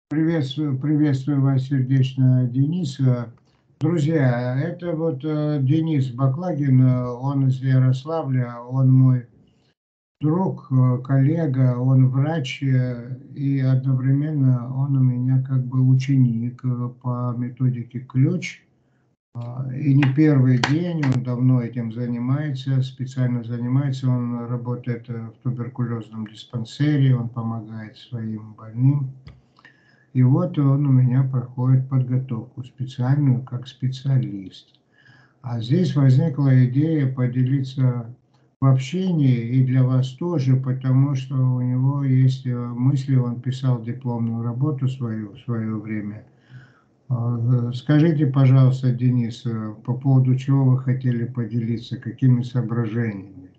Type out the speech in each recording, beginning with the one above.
Приветствую вас сердечно, Денис. Друзья, это вот Денис Баклагин, он из Ярославля, он мой друг, коллега, он врач, и одновременно он у меня как бы ученик по методике ключ. И не первый день, он давно этим занимается, специально занимается, он работает в туберкулезном диспансере, он помогает своим больным. И вот он у меня проходит подготовку специальную как специалист. А здесь возникла идея поделиться в общении и для вас тоже, потому что у него есть мысли, он писал дипломную работу свою в свое время. Скажите, пожалуйста, Денис, по поводу чего вы хотели поделиться, какими соображениями?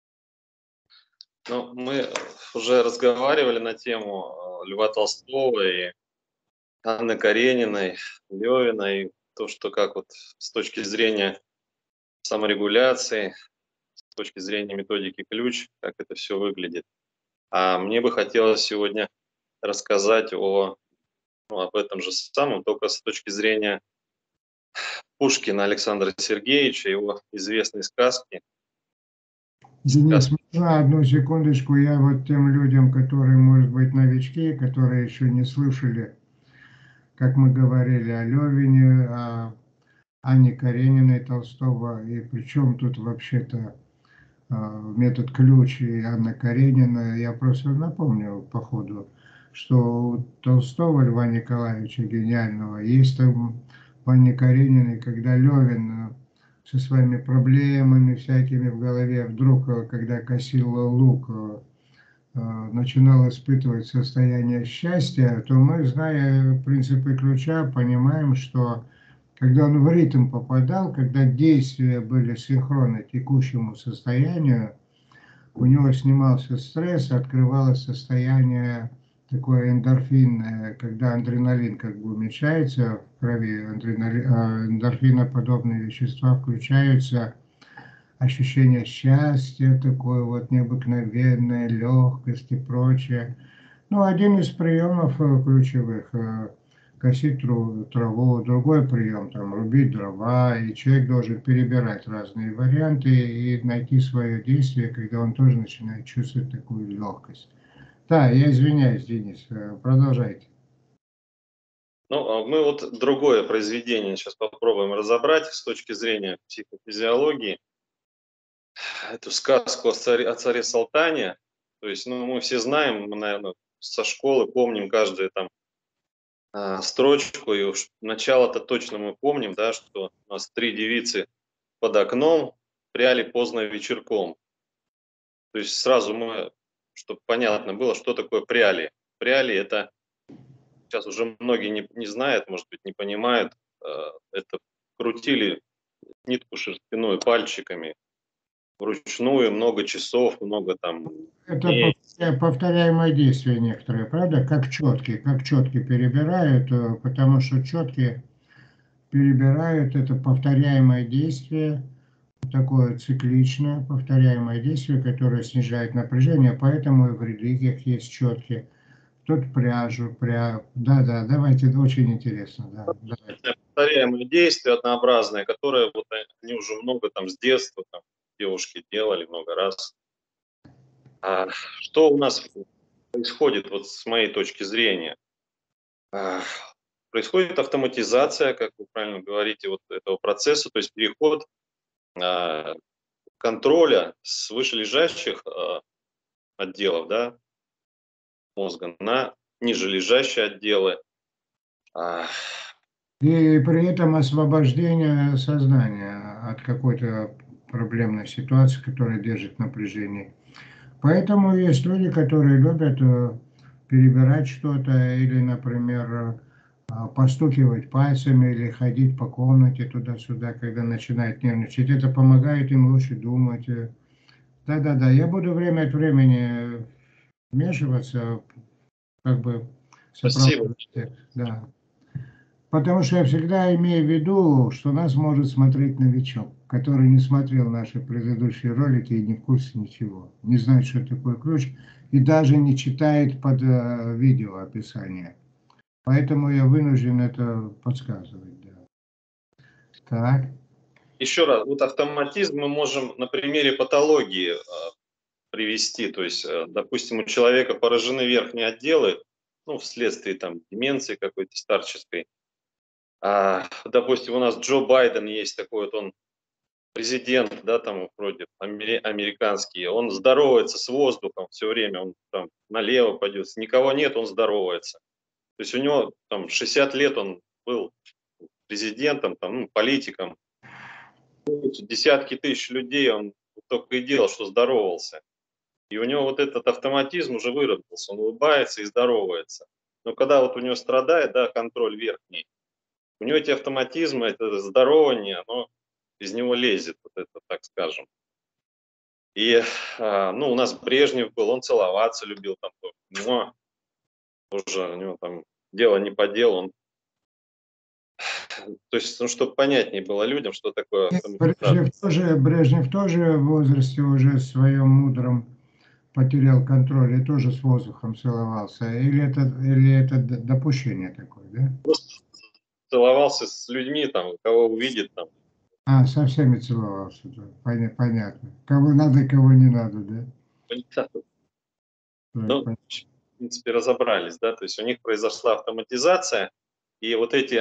Ну, мы уже разговаривали на тему Льва Толстого и Анны Карениной, Левина, и то, что как вот с точки зрения саморегуляции, с точки зрения методики ключ, как это все выглядит. А мне бы хотелось сегодня рассказать об этом же самом, только с точки зрения Пушкина Александра Сергеевича, его известной сказки. Денис, можно одну секундочку, я вот тем людям, которые, может быть, новички, которые еще не слышали, как мы говорили о Левине, о Анне Карениной Толстого, и причем тут вообще-то метод ключ и Анна Каренина, я просто напомню по ходу, что у Толстого Льва Николаевича гениального есть там в Анне Карениной, когда Левин со своими проблемами всякими в голове вдруг, когда косил лук, начинал испытывать состояние счастья, то мы, зная принципы ключа, понимаем, что когда он в ритм попадал, когда действия были синхронны текущему состоянию, у него снимался стресс, открывалось состояние такое эндорфинное, когда адреналин как бы уменьшается в крови, эндорфиноподобные вещества включаются, ощущение счастья, такое вот необыкновенное, легкость и прочее. Ну, один из приемов ключевых косить траву, другой прием там рубить дрова, и человек должен перебирать разные варианты и найти свое действие, когда он тоже начинает чувствовать такую легкость. Да, я извиняюсь, Денис, продолжайте. Ну, мы вот другое произведение сейчас попробуем разобрать с точки зрения психофизиологии. Эту сказку о царе Салтане. То есть, ну, мы все знаем, мы, наверное, со школы помним каждую там строчку, и уж начало-то точно мы помним, да, что у нас 3 девицы под окном пряли поздно вечерком. То есть сразу мы, чтобы понятно было, что такое пряли. Пряли — это, сейчас уже многие не знают, может быть, не понимают, это крутили нитку шерстяную пальчиками, вручную, много часов, много там Это дней. повторяемое действие некоторые, правда? Как четки перебирают, потому что четки перебирают, это повторяемое действие, такое цикличное, повторяемое действие, которое снижает напряжение, поэтому и в религиях есть четкие. Тут пряжу, Да, давайте, это очень интересно, да, давайте. Повторяемые действия однообразные, которые вот они уже много там с детства там, девушки делали много раз. А что у нас происходит вот с моей точки зрения? А, Происходит автоматизация, как вы правильно говорите, вот этого процесса, то есть переход а, контроля с вышележащих отделов, да, мозга на нижележащие отделы. А, И при этом освобождение сознания от какой-то проблемной ситуации, которая держит напряжение. Поэтому есть люди, которые любят перебирать что-то или, например, постукивать пальцами или ходить по комнате туда-сюда, когда начинает нервничать. Это помогает им лучше думать. Да-да-да, я буду время от времени вмешиваться, как бы Спасибо. сопровождать. Да. Потому что я всегда имею в виду, что нас может смотреть новичок, который не смотрел наши предыдущие ролики и не в курсе ничего, не знает, что такое ключ, и даже не читает под видео описание. Поэтому я вынужден это подсказывать. Да. Так. Еще раз, вот автоматизм мы можем на примере патологии привести. То есть, допустим, у человека поражены верхние отделы, ну, вследствие там деменции какой-то старческой. Допустим, у нас Джо Байден есть такой вот, он президент, да, там вроде американский, он здоровается с воздухом все время, он там налево пойдет, никого нет, он здоровается. То есть у него там 60 лет он был президентом, там, ну, политиком, десятки тысяч людей, он только и делал, что здоровался. И у него вот этот автоматизм уже выработался, он улыбается и здоровается. Но когда вот у него страдает, да, контроль верхний, у него эти автоматизмы, это здорование, оно из него лезет, вот это, так скажем. И, ну, у нас Брежнев был, он целоваться любил, там, тоже у него там дело не по делу, он, то есть, ну, чтобы понятнее было людям, что такое автоматизация. Брежнев тоже в возрасте уже своем мудром потерял контроль и тоже с воздухом целовался. Или это допущение такое, да? Просто целовался с людьми, там, кого увидит, там. Со всеми целовался. Да. Понятно. Кого надо, кого не надо, да? Ну, Так, в принципе, разобрались, да, то есть у них произошла автоматизация, и вот эти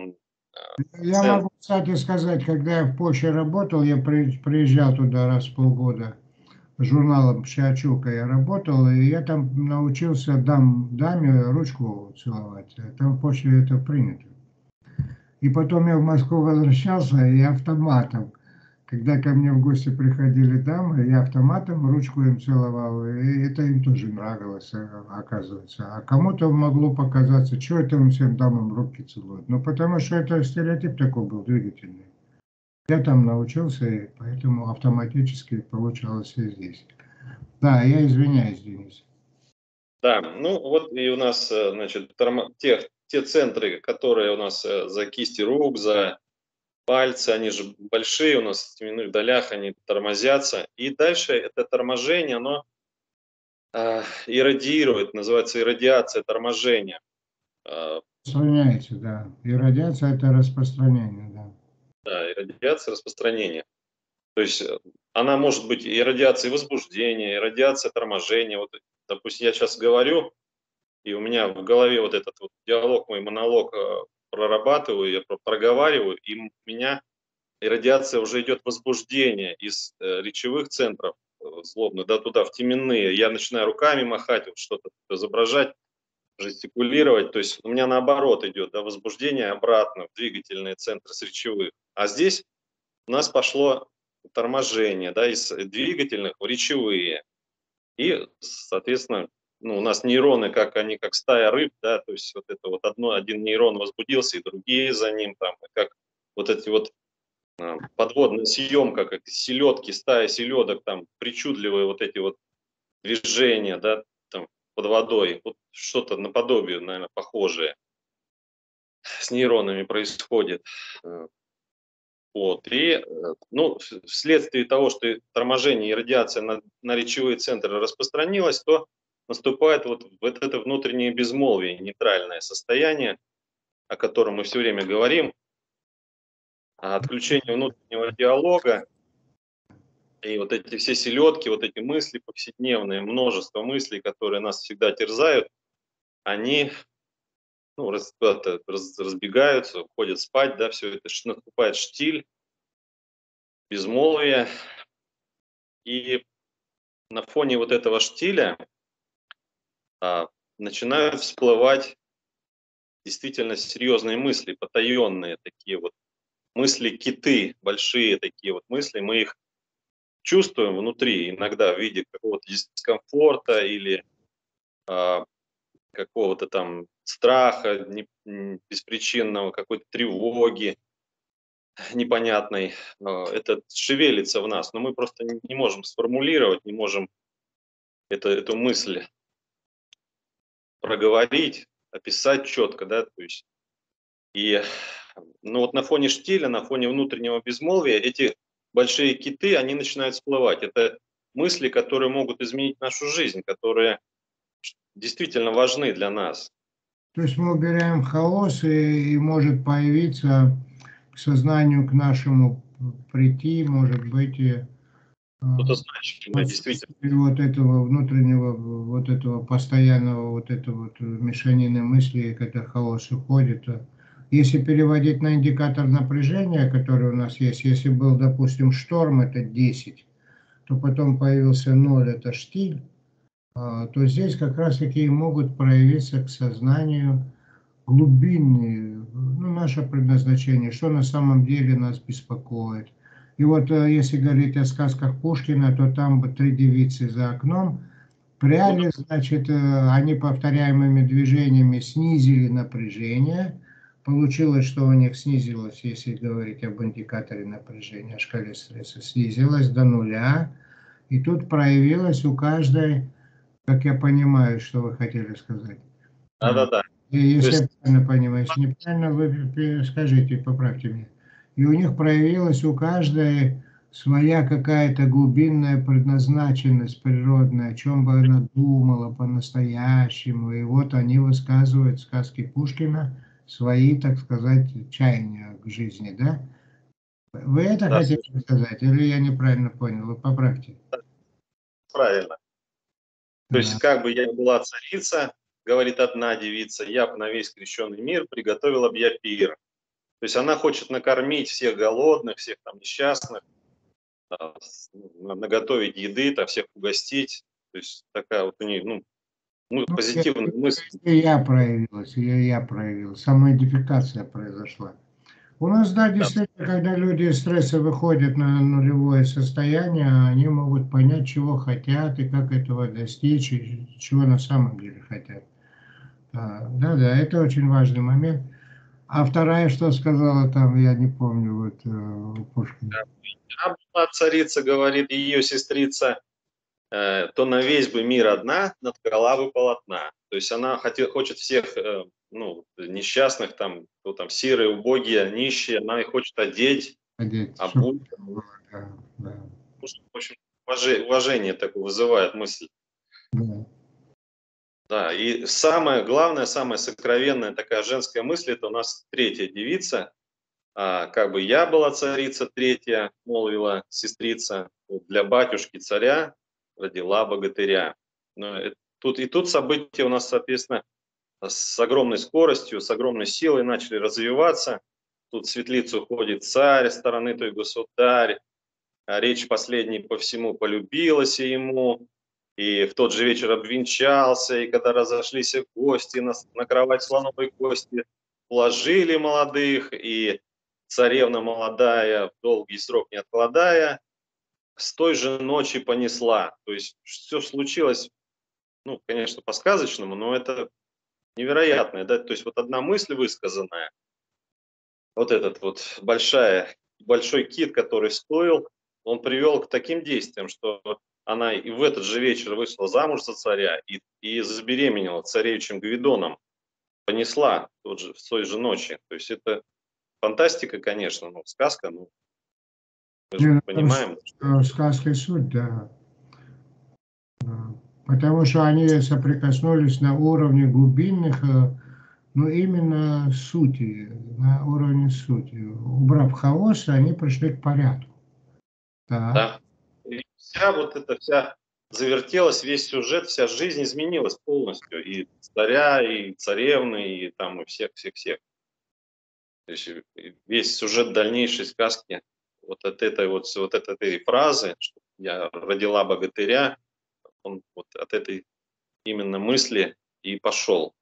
Я центры, могу, кстати, сказать, когда я в Польше работал, я приезжал туда раз в полгода. С журналом «Шиачука» я работал, и я там научился даме ручку целовать. Там в Польше это принято. И потом я в Москву возвращался, и автоматом, когда ко мне в гости приходили дамы, я автоматом ручку им целовал, и это им тоже нравилось, оказывается. А кому-то могло показаться, что это он всем дамам руки целует. Ну, потому что это стереотип такой был двигательный. Я там научился, и поэтому автоматически получалось и здесь. Да, я извиняюсь, Денис. да, ну вот и у нас, значит, те центры, которые у нас за кисти рук, за пальцы, они же большие у нас в теменных долях, они тормозятся, и дальше это торможение, оно иррадиирует, называется иррадиация торможения. Э, Распространяется, да. И радиация– это распространение, да. да, иррадиация распространения. То есть она может быть и радиацией возбуждения, и радиация торможения. Вот, допустим, я сейчас говорю, и у меня в голове вот этот вот диалог, мой монолог прорабатываю, я проговариваю, и у меня и радиация уже идет возбуждение из речевых центров злобных, да, туда, в теменные. Я начинаю руками махать, вот что-то изображать, жестикулировать. То есть у меня наоборот идет, да, возбуждение обратно в двигательные центры с речевых. А здесь у нас пошло торможение, да, из двигательных в речевые. И, соответственно, ну, у нас нейроны, как они, как стая рыб, да, то есть вот это вот один нейрон возбудился, и другие за ним, там, как вот эти вот подводная съемка, как селедки, стая селедок, там, причудливые вот эти вот движения, да, там, под водой, вот что-то наподобие, наверное, похожее с нейронами происходит. Вот. И ну, вследствие того, что торможение и радиация на речевые центры распространилась, то наступает вот это внутреннее безмолвие, нейтральное состояние, о котором мы все время говорим, отключение внутреннего диалога, и вот эти все селедки, вот эти мысли повседневные, множество мыслей, которые нас всегда терзают, они, ну, разбегаются, уходят спать, да, все это наступает штиль, безмолвие, и на фоне вот этого штиля начинают всплывать действительно серьезные мысли, потаенные такие вот мысли-киты, большие такие вот мысли. Мы их чувствуем внутри, иногда в виде какого-то дискомфорта или какого-то там страха беспричинного, какой-то тревоги непонятной. Это шевелится в нас, но мы просто не можем сформулировать, не можем эту мысль проговорить, описать четко, да, то есть и ну вот на фоне штиля, на фоне внутреннего безмолвия эти большие киты, они начинают всплывать. Это мысли, которые могут изменить нашу жизнь, которые действительно важны для нас. То есть мы убираем хаос, и может появиться к сознанию, к нашему прийти, может быть, и Что-то значит, да, действительно. вот этого внутреннего, вот этого постоянного, вот этого вот мешанины мыслей, когда хаос уходит. Если переводить на индикатор напряжения, который у нас есть, если был, допустим, шторм, это 10, то потом появился 0, это штиль, то здесь как раз-таки могут проявиться к сознанию глубинные, ну, наше предназначение, что на самом деле нас беспокоит. И вот если говорить о сказках Пушкина, то там бы 3 девицы за окном Ну да, пряли, значит, они повторяемыми движениями снизили напряжение. Получилось, что у них снизилось, если говорить об индикаторе напряжения, о шкале стресса, снизилось до нуля. И тут проявилось у каждой, как я понимаю, что вы хотели сказать. да-да-да. И То если я есть, правильно понимаю, если неправильно, вы скажите, поправьте меня. И у них проявилась у каждой своя какая-то глубинная предназначенность природная, о чем бы она думала по-настоящему. И вот они высказывают в сказке Пушкина свои, так сказать, чаяния к жизни, да? Вы это да, хотите совершенно сказать, или я неправильно понял? Вы поправьте. правильно. То есть, Да. как бы я была царица, говорит одна девица, я б на весь крещенный мир приготовила б я пир. То есть она хочет накормить всех голодных, всех там несчастных, наготовить еды, там всех угостить. То есть такая вот у нее, Ну, позитивная мысль. я проявилась, самоидентификация произошла. У нас, да, Да, действительно, когда люди из стресса выходят на нулевое состояние, они могут понять, чего хотят и как этого достичь, и чего на самом деле хотят. Да, это очень важный момент. А вторая, что сказала там, я не помню, вот у Пушкина. а была царица, говорит ее сестрица, то на весь бы мир одна, наткала бы полотна. То есть она хочет всех несчастных, там, кто там сирые, убогие, нищие, она их хочет одеть, Одеть, чтобы обуть. было, да, да, В общем, уважение такое вызывает мысль. да. Да, и самое главное, самая сокровенная такая женская мысль, это у нас третья девица. Как бы я была царица третья, молвила сестрица, вот для батюшки царя родила богатыря. Тут события у нас, соответственно, с огромной скоростью, с огромной силой начали развиваться. Тут в светлицу ходит царь, стороны той государь, речь последней по всему полюбилась ему, и в тот же вечер обвенчался, и когда разошлись гости, на кровать слоновой кости уложили молодых, и царевна молодая, в долгий срок не откладая, с той же ночи понесла. То есть все случилось, конечно, по-сказочному, но это невероятное, да, то есть вот одна мысль высказанная, вот этот вот большой кит, который стоил, он привел к таким действиям, что она и в этот же вечер вышла замуж за царя и забеременела царевичем Гвидоном, понесла в той же ночи. То есть это фантастика, конечно, но сказка, мы же Не, ну, там понимаем, что сказка суть, да. Да. Потому что они соприкоснулись на уровне глубинных, ну, именно сути, на уровне сути. Убрав хаос, они пришли к порядку. Так, да. И вся завертелась, весь сюжет, вся жизнь изменилась полностью. И царя, и царевны, и там, и всех-всех-всех. То есть весь сюжет дальнейшей сказки вот от этой фразы, что я родила богатыря, он вот от этой именно мысли и пошел.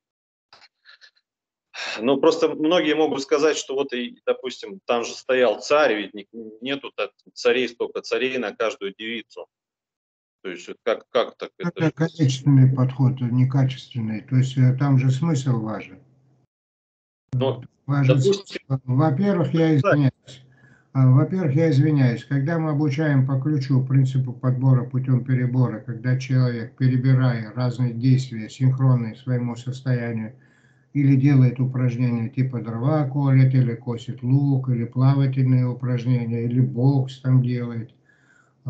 Но просто многие могут сказать, что вот, и, допустим, там же стоял царь, ведь нету царей столько царей на каждую девицу. То есть вот как так это это же? количественный подход, не качественный. То есть там же смысл важен. Ну, Важен смысл. допустим, Во-первых, я да, извиняюсь. Во-первых, я извиняюсь, когда мы обучаем по ключу принципу подбора путем перебора, когда человек, перебирая разные действия, синхронные своему состоянию, или делает упражнения типа дрова колет, или косит лук, или плавательные упражнения, или бокс там делает,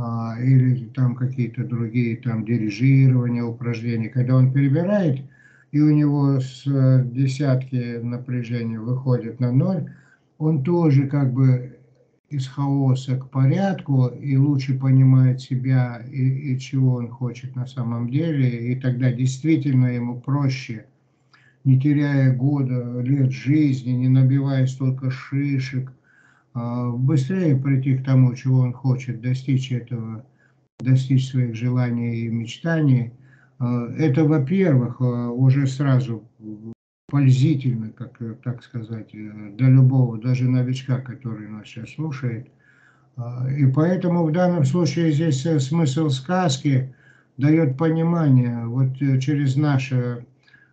или там какие-то другие там дирижирования упражнения. Когда он перебирает и у него с десятки напряжения выходит на ноль, он тоже как бы из хаоса к порядку и лучше понимает себя и чего он хочет на самом деле, и тогда действительно ему проще, не теряя года, лет жизни, не набивая столько шишек, быстрее прийти к тому, чего он хочет, достичь этого, достичь своих желаний и мечтаний. Это, во-первых, уже сразу пользительно, как так сказать, для любого, даже новичка, который нас сейчас слушает. И поэтому в данном случае здесь смысл сказки дает понимание, вот через наше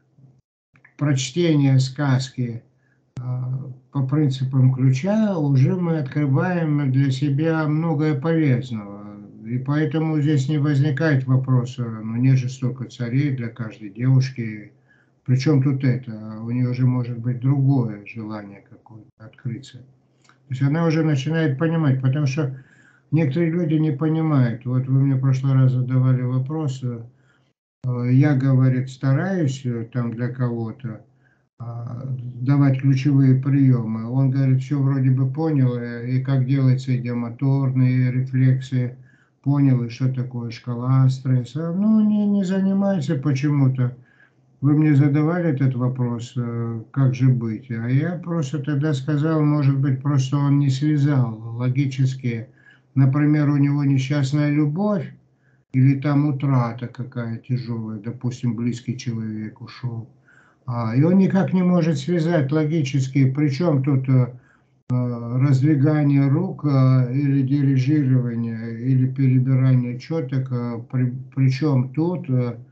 прочтение сказки по принципам ключа уже мы открываем для себя многое полезного. И поэтому здесь не возникает вопроса, ну нет же столько царей для каждой девушки. Причем тут это? У нее же может быть другое желание какое-то открыться. То есть она уже начинает понимать, потому что некоторые люди не понимают. Вот вы мне в прошлый раз задавали вопрос, я, говорит, стараюсь там для кого-то давать ключевые приемы. Он говорит, все вроде бы понял, и как делаются идиомоторные рефлексы, понял, и что такое шкала стресса. Ну, не занимается почему-то. Вы мне задавали этот вопрос, как же быть, а я просто тогда сказал, может быть, просто он не связал логически. Например, у него несчастная любовь или там утрата какая тяжелая, допустим, близкий человек ушел. И он никак не может связать логически, причем тут раздвигание рук или дирижирование, или перебирание четок, причем тут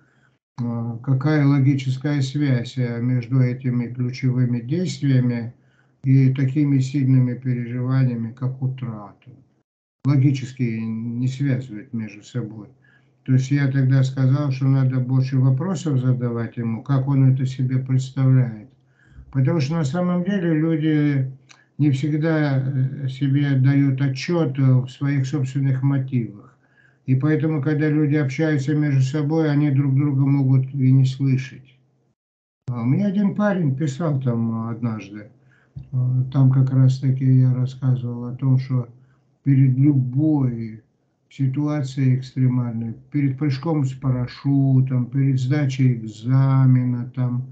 какая логическая связь между этими ключевыми действиями и такими сильными переживаниями, как утрата. Логически не связывают между собой. То есть я тогда сказал, что надо больше вопросов задавать ему, как он это себе представляет. Потому что на самом деле люди не всегда себе дают отчет в своих собственных мотивах. И поэтому, когда люди общаются между собой, они друг друга могут и не слышать. Мне один парень писал там однажды, там как раз таки я рассказывал о том, что перед любой ситуацией экстремальной, перед прыжком с парашютом, перед сдачей экзамена, там,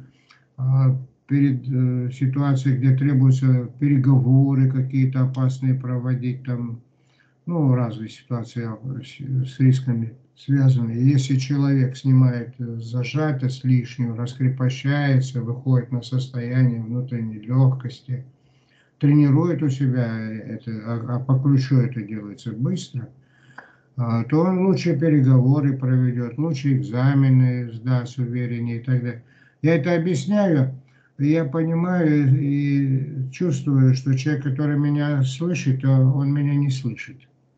перед ситуацией, где требуются переговоры какие-то опасные проводить, там, ну, разные ситуации с рисками связаны. Если человек снимает зажатость лишнюю, раскрепощается, выходит на состояние внутренней легкости, тренирует у себя это, а по ключу это делается быстро, то он лучше переговоры проведет, лучше экзамены сдаст увереннее и так далее. Я это объясняю, я понимаю и чувствую, что человек, который меня слышит, он меня не слышит.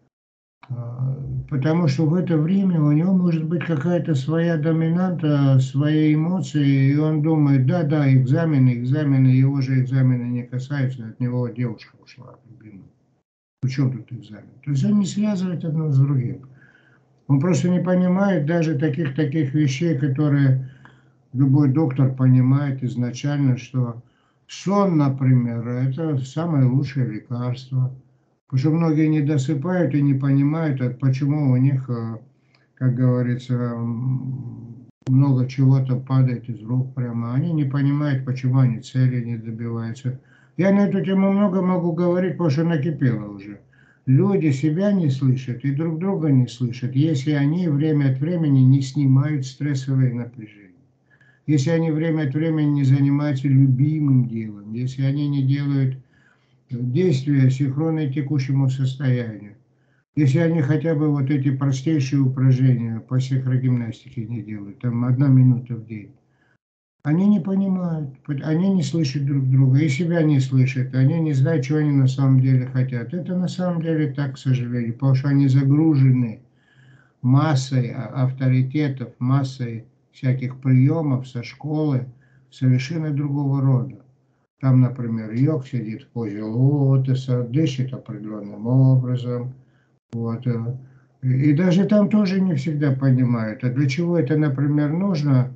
Потому что в это время у него может быть какая-то своя доминанта, свои эмоции, и он думает, да, экзамены, его же экзамены не касаются, от него девушка ушла, любимая. При чем тут экзамен? То есть он не связывает одно с другим. Он просто не понимает даже таких вещей, которые любой доктор понимает изначально, что сон, например, это самое лучшее лекарство. Потому что многие не досыпают и не понимают, почему у них, как говорится, много чего-то падает из рук прямо. Они не понимают, почему они цели не добиваются. Я на эту тему много могу говорить, потому что накипело уже. Люди себя не слышат и друг друга не слышат, если они время от времени не снимают стрессовые напряжения. Если они время от времени не занимаются любимым делом, если они не делают действия синхронные текущему состоянию, если они хотя бы вот эти простейшие упражнения по синхрогимнастике не делают, там 1 минута в день, они не понимают, они не слышат друг друга, и себя не слышат, они не знают, чего они на самом деле хотят. Это на самом деле так, к сожалению, потому что они загружены массой авторитетов, массой всяких приемов со школы совершенно другого рода. Там, например, йог сидит в позе лотоса, дышит определенным образом. Вот. И даже там тоже не всегда понимают, а для чего это, например, нужно,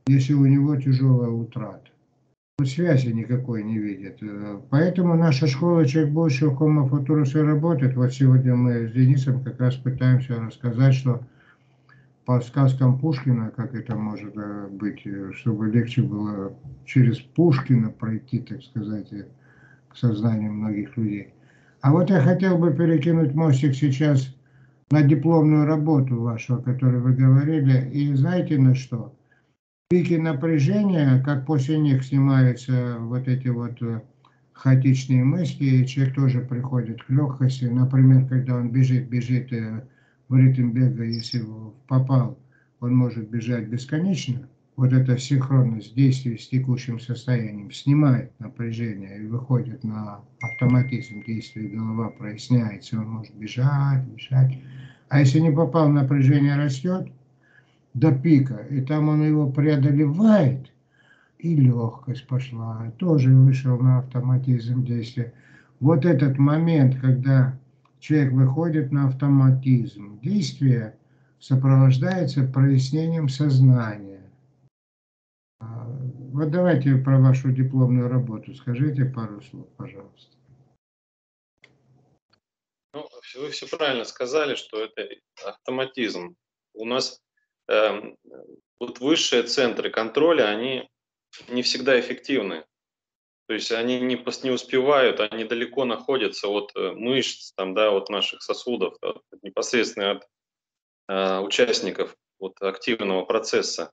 если у него тяжелая утрата. Вот связи никакой не видит. Поэтому наша школа «Человек будущего» Homo Futurus и работает. Вот сегодня мы с Денисом как раз пытаемся рассказать, что по сказкам Пушкина, как это может быть, чтобы легче было через Пушкина пройти, так сказать, к сознанию многих людей. А вот я хотел бы перекинуть мостик сейчас на дипломную работу вашу, о которой вы говорили. И знаете на что? Пики напряжения, как после них снимаются вот эти вот хаотичные мысли, и человек тоже приходит к легкости. Например, когда он бежит в ритм бега, если попал, он может бежать бесконечно. Вот эта синхронность действий с текущим состоянием снимает напряжение и выходит на автоматизм действия, голова проясняется, он может бежать. А если не попал, напряжение растет до пика, и там он его преодолевает, и легкость пошла, тоже вышел на автоматизм действия. Вот этот момент, когда человек выходит на автоматизм действия, сопровождается прояснением сознания. Вот давайте про вашу дипломную работу скажите пару слов, пожалуйста. Ну, вы все правильно сказали, что это автоматизм. У нас вот высшие центры контроля, они не всегда эффективны. То есть они не успевают, они далеко находятся от мышц, там, да, от наших сосудов, непосредственно от участников вот, активного процесса.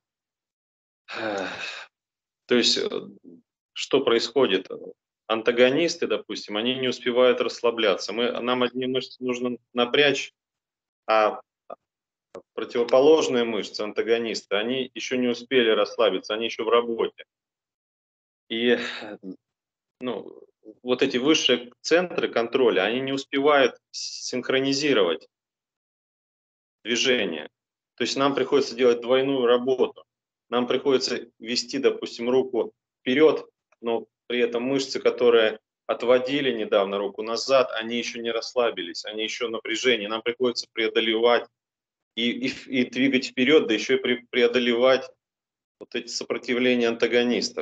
То есть что происходит? Антагонисты, допустим, они не успевают расслабляться. Нам одни мышцы нужно напрячь, а противоположные мышцы, антагонисты, они еще не успели расслабиться, они еще в работе. И ну, вот эти высшие центры контроля, они не успевают синхронизировать движение. То есть нам приходится делать двойную работу. Нам приходится вести, допустим, руку вперед, но при этом мышцы, которые отводили недавно руку назад, они еще не расслабились, они еще в напряжении. Нам приходится преодолевать и двигать вперед, да еще и преодолевать вот эти сопротивления антагонистов.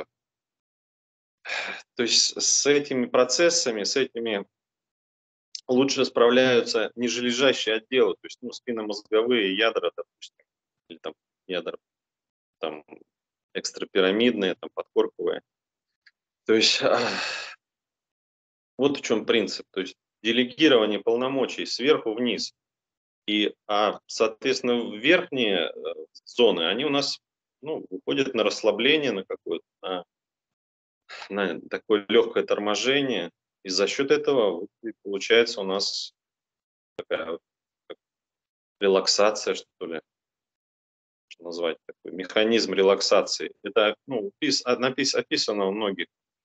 То есть с этими процессами, с этими лучше справляются нижележащие отделы, то есть спинномозговые ядра, допустим, или там ядра там, экстрапирамидные, там, подкорковые. То есть вот в чем принцип. То есть делегирование полномочий сверху вниз. Соответственно, верхние зоны, они у нас уходят на расслабление, на какое-то, на такое легкое торможение. И за счет этого получается у нас такая релаксация, что ли, можно назвать такой механизм релаксации. Это описано у многих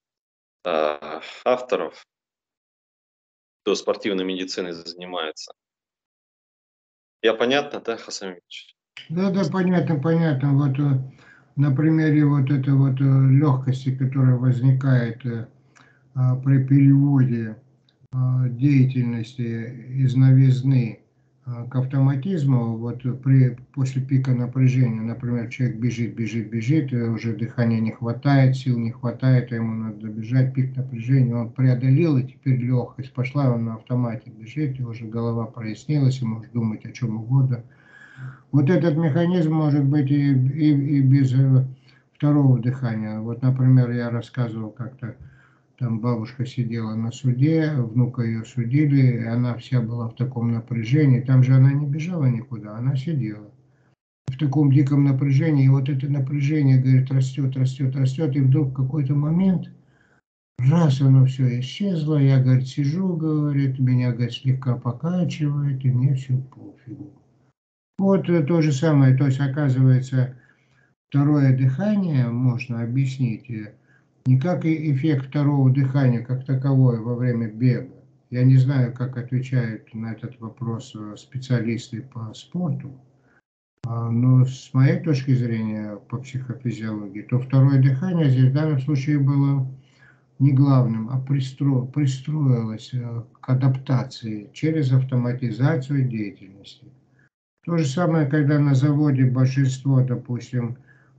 авторов, кто спортивной медициной занимается. Я понятно, да, Хасан Ильич? Да, понятно. Вот на примере вот этой вот легкости, которая возникает при переводе деятельности из новизны к автоматизму, вот после пика напряжения, например, человек бежит, и уже дыхания не хватает, сил не хватает, а ему надо бежать, пик напряжения, он преодолел, и теперь легкость пошла, он на автомате бежит, и уже голова прояснилась, и может думать о чем угодно. Вот этот механизм может быть и без второго дыхания. Вот, например, я рассказывал как-то, там бабушка сидела на суде, внука ее судили, и она вся была в таком напряжении. Там же она не бежала никуда, она сидела в таком диком напряжении. И вот это напряжение, говорит, растет, и вдруг в какой-то момент, раз оно все исчезло, я, говорит, сижу, говорит, меня, говорит, слегка покачивает, и мне все пофигу. Вот то же самое, то есть оказывается, второе дыхание можно объяснить не как эффект второго дыхания как таковое во время бега. Я не знаю, как отвечают на этот вопрос специалисты по спорту, но с моей точки зрения по психофизиологии, то второе дыхание здесь в данном случае было не главным, а пристроилось к адаптации через автоматизацию деятельности. То же самое, когда на заводе большинство, допустим,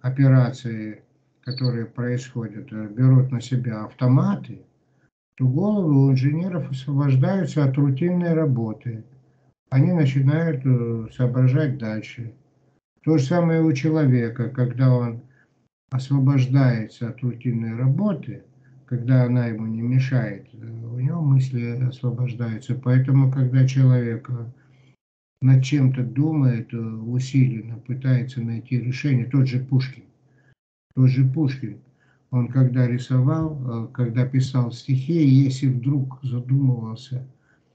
операции, которые происходят, берут на себя автоматы, то головы у инженеров освобождаются от рутинной работы. Они начинают соображать дальше. То же самое у человека, когда он освобождается от рутинной работы, когда она ему не мешает, у него мысли освобождаются. Поэтому, когда человек над чем-то думает, усиленно пытается найти решение, тот же Пушкин, он когда рисовал, когда писал стихи, если вдруг задумывался,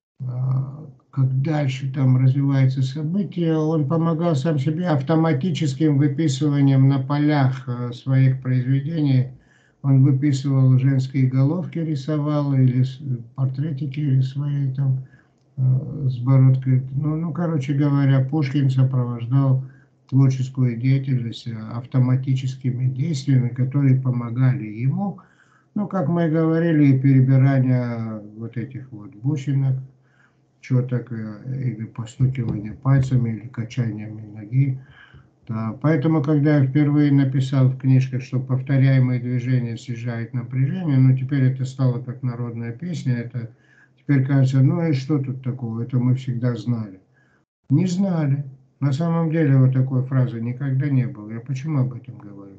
как дальше там развиваются события, он помогал сам себе автоматическим выписыванием на полях своих произведений. Он выписывал женские головки, рисовал, или портретики свои там с бородкой. Короче говоря, Пушкин сопровождал творческую деятельность автоматическими действиями, которые помогали ему, как мы и говорили, перебирание вот этих вот бусинок, четок, или постукивание пальцами, или качаниями ноги. Да. Поэтому, когда я впервые написал в книжках, что повторяемые движения снижают напряжение, теперь это стало как народная песня, это теперь кажется, и что тут такого, это мы всегда знали. Не знали. На самом деле вот такой фразы никогда не было. Я почему об этом говорю?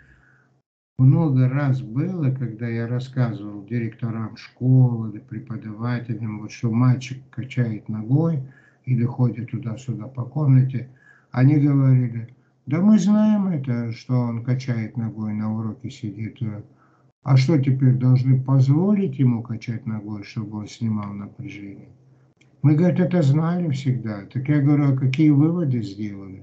Много раз было, когда я рассказывал директорам школы, преподавателям, что мальчик качает ногой или ходит туда-сюда по комнате, они говорили, да мы знаем это, что он качает ногой, на уроке сидит. А что теперь, должны позволить ему качать ногой, чтобы он снимал напряжение? Мы, говорит, это знали всегда. Так я говорю, а какие выводы сделали?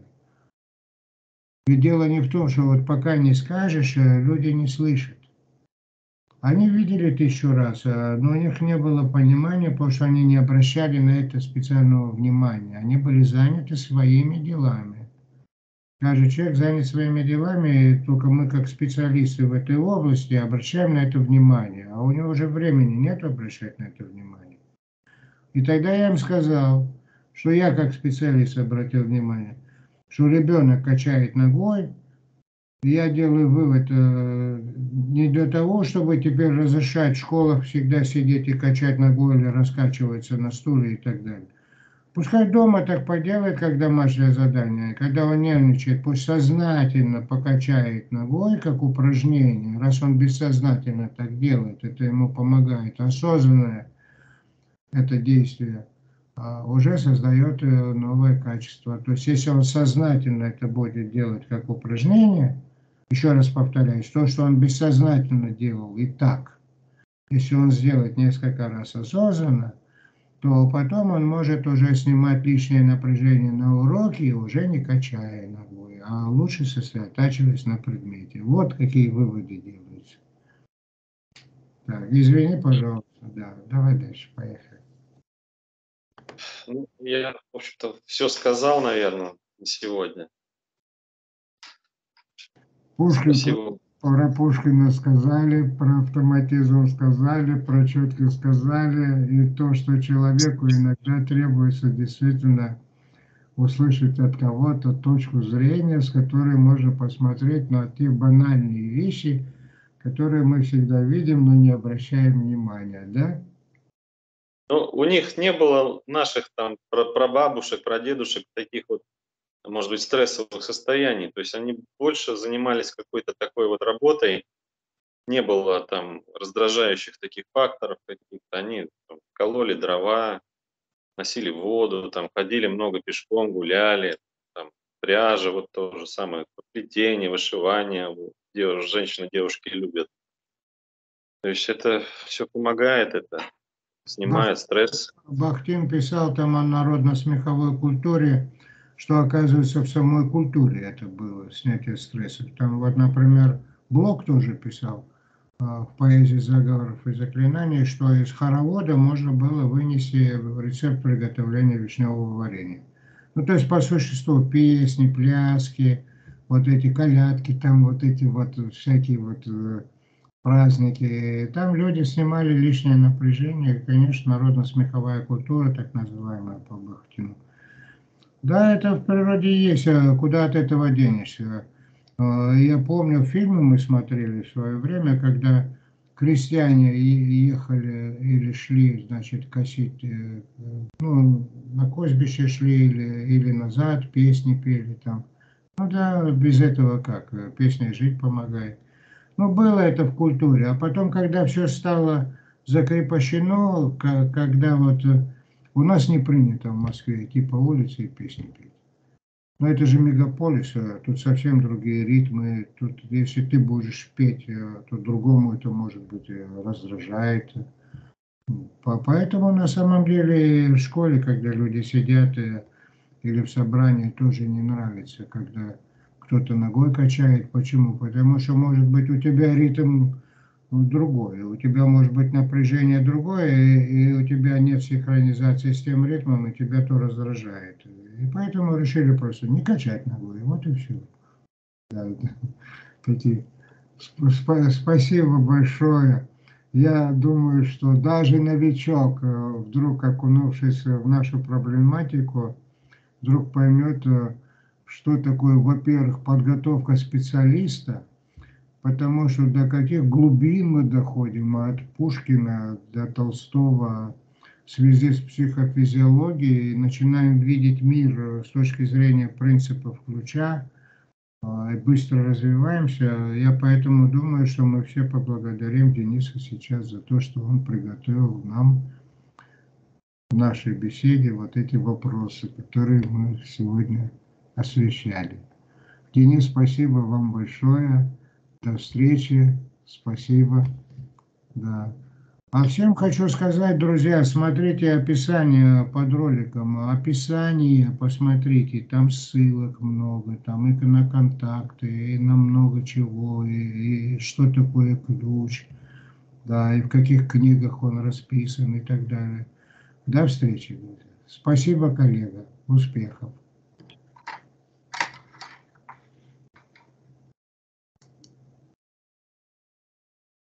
Ведь дело не в том, что вот пока не скажешь, люди не слышат. Они видели 1000 раз, но у них не было понимания, потому что они не обращали на это специального внимания. Они были заняты своими делами. Каждый человек занят своими делами, и только мы, как специалисты в этой области, обращаем на это внимание. А у него уже времени нет обращать на это внимание. И тогда я им сказал, что я, как специалист, обратил внимание, что ребенок качает ногой, и я делаю вывод не для того, чтобы теперь разрешать в школах всегда сидеть и качать ногой или раскачиваться на стуле и так далее. Пускай дома так поделает, как домашнее задание. Когда он нервничает, пусть сознательно покачает ногой, как упражнение. Раз он бессознательно так делает, это ему помогает. Осознанное это действие уже создает новое качество. То есть, если он сознательно это будет делать как упражнение, еще раз повторяюсь, то, что он бессознательно делал и так, если он сделает несколько раз осознанно, то потом он может уже снимать лишнее напряжение на уроке, уже не качая ногой, а лучше сосредотачиваясь на предмете. Вот какие выводы делаются. Так, извини, пожалуйста, да, давай дальше, поехали. Я, в общем-то, все сказал, наверное, на сегодня. Спасибо. Про Пушкина сказали, про автоматизм сказали, про четко сказали, и то, что человеку иногда требуется действительно услышать от кого-то точку зрения, с которой можно посмотреть на те банальные вещи, которые мы всегда видим, но не обращаем внимания, да? У них не было наших там прабабушек, прадедушек таких вот, может быть, стрессовых состояний. То есть они больше занимались какой-то такой вот работой. Не было там раздражающих таких факторов каких-то. Они там кололи дрова, носили воду, там ходили много пешком, гуляли, там пряжа, вот то же самое, плетение, вышивание. Женщины, девушки любят. То есть это все помогает, это снимает стресс. Бахтин писал там о народно-смеховой культуре, что, оказывается, в самой культуре это было, снятие стресса. Там вот, например, Блок тоже писал в поэзии заговоров и заклинаний, что из хоровода можно было вынести рецепт приготовления вишневого варенья. То есть, по существу, песни, пляски, вот эти колядки, там вот эти вот всякие вот праздники. Там люди снимали лишнее напряжение. И, конечно, народно-смеховая культура, так называемая по Бахтину. Да, это в природе есть, куда от этого денешься. Я помню, фильмы мы смотрели в свое время, когда крестьяне ехали или шли, значит, косить, ну, на косьбище шли или назад, песни пели там. Ну да, без этого как, песня жить помогает. Ну, было это в культуре. А потом, когда все стало закрепощено, когда вот у нас не принято в Москве идти по улице и песни петь. Но это же мегаполис, тут совсем другие ритмы. Тут, если ты будешь петь, то другому это, может быть, раздражает. Поэтому на самом деле в школе, когда люди сидят или в собрании, тоже не нравится, когда кто-то ногой качает. Почему? Потому что, может быть, у тебя ритм другое, у тебя может быть напряжение другое, и у тебя нет синхронизации с тем ритмом, и тебя то раздражает. И поэтому решили просто не качать ногой, вот и все. Да, да. Спасибо большое. Я думаю, что даже новичок, вдруг окунувшись в нашу проблематику, вдруг поймет, что такое, во-первых, подготовка специалиста, потому что до каких глубин мы доходим, от Пушкина до Толстого в связи с психофизиологией, начинаем видеть мир с точки зрения принципов ключа, и быстро развиваемся. Я поэтому думаю, что мы все поблагодарим Дениса сейчас за то, что он приготовил нам в нашей беседе вот эти вопросы, которые мы сегодня освещали. Денис, спасибо вам большое. До встречи. Спасибо. Да. А всем хочу сказать, друзья, смотрите описание под роликом. Описание посмотрите, там ссылок много, там и на контакты, и на много чего, и что такое ключ, да, и в каких книгах он расписан и так далее. До встречи, друзья. Спасибо, коллега. Успехов.